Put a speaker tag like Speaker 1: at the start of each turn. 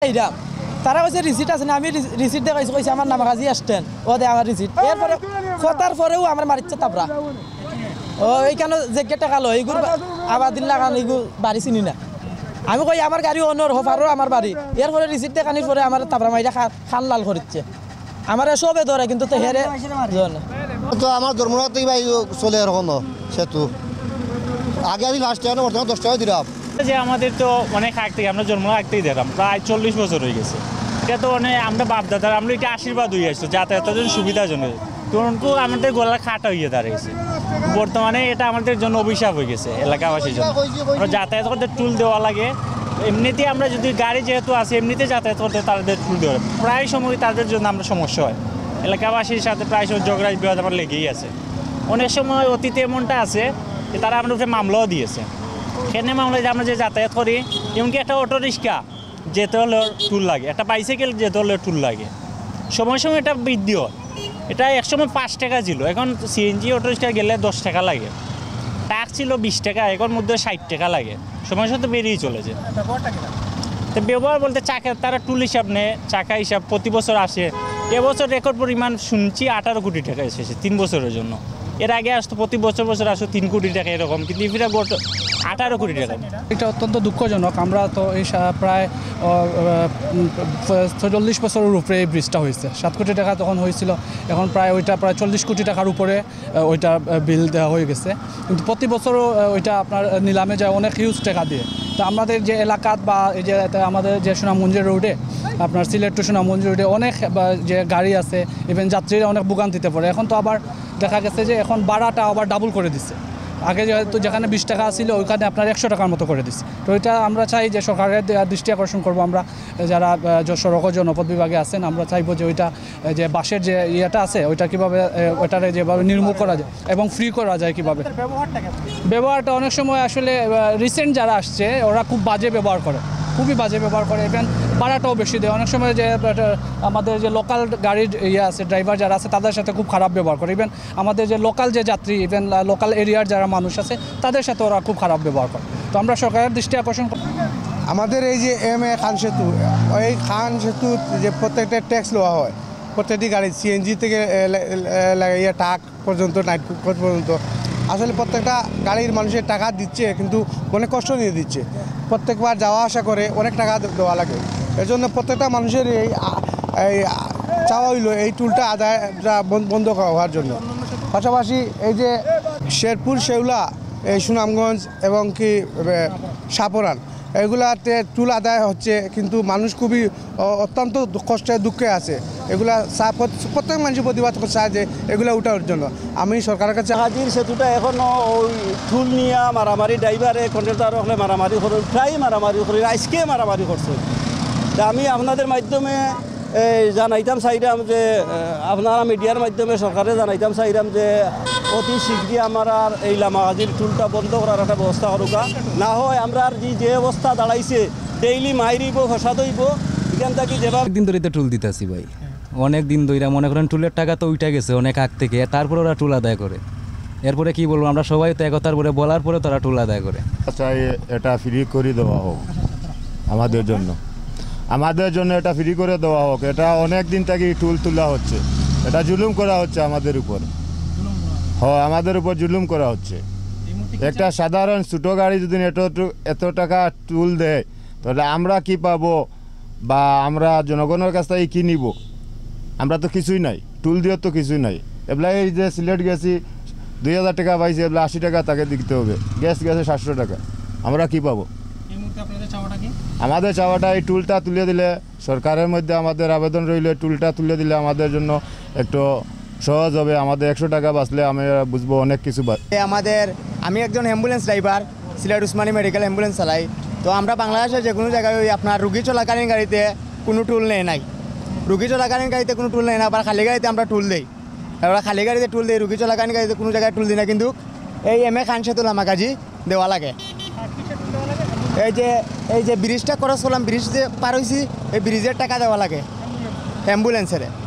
Speaker 1: এইরাম তারা কইছে রিসিট আছে না, আমি রিসিট দেখাইছি, কইছে আমার নামাকাজি আসতেন, ও দে আমার রিসিট। এরপরে কথার পরেও আমার মারিচ্ছে তাপরা, ও এইখানে যে টাকা লো এইগুলো আবার দিন লাগান, এইগুলো বাড়ি চিনি না। আমি কই আমার গাড়ি অনর হফারও আমার বাড়ি, এরপরে রিসিট দেখানির পরে আমার তাপরা মাইরা খান লাল করিচ্ছে, আমার সবে ধরে কিন্তু তো হেরে
Speaker 2: তো আমার ধর্মরাতেই ভাই চলে এরকম সেতু আগে আমি লাস্ট টাইম বর্তমানে 10 টাকা দিলাম।
Speaker 3: যে আমাদের তো অনেক আগ থেকে আমরা জন্ম আগ থেকেই দেখলাম, প্রায় 40 বছর হয়ে গেছে। এটা তো অনেক আমরা বাপদাদার আমরা এটা আশীর্বাদ হয়ে আসছে যাতায়াতের জন্য সুবিধাজনক, কিন্তু আমাদের গলা খাটা হয়ে দাঁড়িয়েছে। বর্তমানে এটা আমাদের জন্য অভিশাপ হয়ে গেছে এলাকাবাসীর জন্য। আমরা যাতায়াত করতে টুল দেওয়া লাগে, এমনিতে আমরা যদি গাড়ি যেহেতু আছে এমনিতে যাতায়াত করতে তাদের টুল দেওয়া লাগে, প্রায় সময় তাদের জন্য আমরা সমস্যা হয়। এলাকাবাসীর সাথে প্রায় সময় ঝগড়া বিবাদ আমার লেগেই আছে। অনেক সময় অতীতে এমনটা আছে যে তারা আমাদের উপরে মামলাও দিয়েছে। সেখানে মামলায় আমরা যে যাতায়াত করি, এমনকি একটা অটো রিক্সা যেতে হলে টুল লাগে, একটা বাইসাইকেল যেতে হলে টুল লাগে। সময় সময় এটা বৃদ্ধি হয়, এটা একসময় 5 টাকা ছিল, এখন সিএনজি অটো রিক্সা গেলে 10 টাকা লাগে। টাক ছিল 20 টাকা, এখন মধ্যে 60 টাকা লাগে। সময় সাথে বেরিয়ে চলেছে। তো ব্যবহার বলতে চাকা তারা টুল হিসাব নেয়, চাকা হিসাব প্রতি বছর আসে। এবছর রেকর্ড পরিমাণ শুনছি 18 কোটি টাকা এসেছে 3 বছরের জন্য। এর আগে আসতো প্রতি বছর আসতো 3 কোটি টাকা এরকম, কিন্তু এফিরা 18 কোটি টাকা।
Speaker 4: এটা অত্যন্ত দুঃখজনক। আমরা তো এই প্রায় 40 বছরের উপরে এই ব্রিজটা হয়েছে। 7 কোটি টাকা তখন হয়েছিল, এখন প্রায় ওইটা প্রায় 40 কোটি টাকার উপরে ওইটা বিল দেওয়া হয়ে গেছে। কিন্তু প্রতি বছরও ওইটা আপনার নিলামে যায় অনেক হিউজ টাকা দিয়ে। তো আমাদের যে এলাকাত বা এই যে আমাদের যে সুনামগঞ্জের রোডে আপনার সিলেট টু সুনামগঞ্জ রোডে অনেক যে গাড়ি আছে, ইভেন যাত্রীরা অনেক ভোগান্তিতে পড়ে। এখন তো আবার দেখা গেছে যে এখন ভাড়াটা আবার ডাবল করে দিচ্ছে। আগে যেহেতু যেখানে 20 টাকা ছিল ওইখানে আপনার 100 টাকার মতো করে দিচ্ছে। তো এটা আমরা চাই যে সরকারের দৃষ্টি আকর্ষণ করবো আমরা, যারা সড়ক ও জনপদ বিভাগে আছেন, আমরা চাইবো যে ওইটা যে বাসের যে ইয়েটা আছে ওইটা কীভাবে ওইটারে যেভাবে নির্মূল করা যায় এবং ফ্রি করা যায় কীভাবে। ব্যবহারটা অনেক সময় আসলে রিসেন্ট যারা আসছে ওরা খুব বাজে ব্যবহার করে, খুবই বাজে ব্যবহার করে, ইভেন ভাড়াটাও বেশি দেয়। অনেক সময় যে আমাদের যে লোকাল গাড়ির ইয়ে আছে ড্রাইভার যারা আছে তাদের সাথে খুব খারাপ ব্যবহার করে, ইভেন আমাদের যে লোকাল যে যাত্রী ইভেন লোকাল এরিয়ার যারা মানুষ আছে তাদের সাথে ওরা খুব খারাপ ব্যবহার করে। তো আমরা সরকারের দৃষ্টি আকর্ষণ
Speaker 5: আমাদের এই যে MA খান সেতু, ওই খান সেতু যে প্রত্যেকটা ট্যাক্স লওয়া হয় প্রত্যেকটি গাড়ি, সিএনজি থেকে ইয়ে ট্রাক পর্যন্ত, নাইট পর্যন্ত, আসলে প্রত্যেকটা গাড়ির মানুষের টাকা দিচ্ছে কিন্তু অনেক কষ্ট নিয়ে দিচ্ছে। প্রত্যেকবার যাওয়া আসা করে অনেক টাকা দেওয়া লাগে। এর জন্য প্রত্যেকটা মানুষের এই চাওয়া হইল এই টুলটা আদায় বন্ধ হওয়ার জন্য। পাশাপাশি এই যে শেরপুর, শেওলা, এই সুনামগঞ্জ এবং কি সাপরান এগুলাতে টুল আদায় হচ্ছে, কিন্তু মানুষ খুবই অত্যন্ত কষ্টে দুঃখে আছে। এগুলা প্রত্যেক মানুষের প্রতিবাদ চায় যে এগুলো উঠার জন্য। আমি সরকারের কাছে
Speaker 6: হাজির সেতুটা এখনও ওই টুল নিয়ে মারামারি, ড্রাইভারে কন্ট্রাক্টর হলে মারামারি করে, প্রায় মারামারি করে, আজকে মারামারি করছে। তা আমি আপনাদের মাধ্যমে জানাইতাম চাইলাম যে আপনারা মিডিয়ার মাধ্যমে সরকারে জানাইতাম চাইলাম যে অতি শীঘ্রই আমার আর এই লামাগাজির টুলটা বন্ধ করার একটা ব্যবস্থা করুকা। না হয় আমরা আর যে অবস্থা দাঁড়াইছে ডেইলি মাইরিব, ফসাদ হইব এখান থেকে যেভাবে।
Speaker 7: দিন ধরে তো টুল দিতেছি ভাই, অনেক দিন ধরে। মনে করেন টুলের টাকা তো উঠে গেছে অনেক আগ থেকে, তারপরে ওরা টুল আদায় করে। এরপরে কি বলবো, আমরা সবাই তো একতার পরে বলার পরে তারা টুল আদায় করে।
Speaker 8: চাই এটা ফ্রি করে দেওয়া হোক আমাদের জন্য, এটা ফ্রি করে দেওয়া হোক। এটা অনেক দিন থেকে টুল তোলা হচ্ছে, এটা জুলুম করা হচ্ছে আমাদের উপর। হ্যাঁ, আমাদের উপর জুলুম করা হচ্ছে। একটা সাধারণ ছোটো গাড়ি যদি এত টাকা টুল দেয় তাহলে আমরা কি পাবো বা আমরা জনগণের কাছ থেকে কী নিব? আমরা তো কিছুই নাই, টুল দিয়ে তো কিছুই নাই। এবার এই যে সিলেট গেছি 2000 টাকা পাইছে, এবার 80 টাকা তাকে দিতে হবে। গ্যাস গেছে 700 টাকা, আমরা কি পাবো? আমাদের চাওয়াটা এই টুলটা তুলে দিলে, সরকারের মধ্যে আমাদের আবেদন রইল, টুলটা তুলে দিলে আমাদের জন্য একটু সহজ হবে। আমাদের 100 টাকা বাঁচলে আমরা বুঝবো অনেক কিছু।
Speaker 9: আমি একজন ambulance driver, Sylhet Osmani medical ambulance চালাই। তো আমরা বাংলাদেশের যে কোনো জায়গায় আপনার রুগী চলাকালীন গাড়িতে কোনো টুল নেই নাই, রুগী চলাকালীন গাড়িতে কোনো টুল নেই না। আবার খালি গাড়িতে আমরা টুল দিই, আমরা খালি গাড়িতে টুল দিই, রুগী চলাকালীন গাড়িতে কোনো জায়গায় টুল দিই না। কিন্তু এই MA খান সেতু লামাকাজি দেওয়া লাগে। এই যে ব্রিজটা ক্রস করলাম, ব্রিজ যে পার হয়েছি, এই ব্রিজের টাকা দেওয়া লাগে অ্যাম্বুলেন্সের।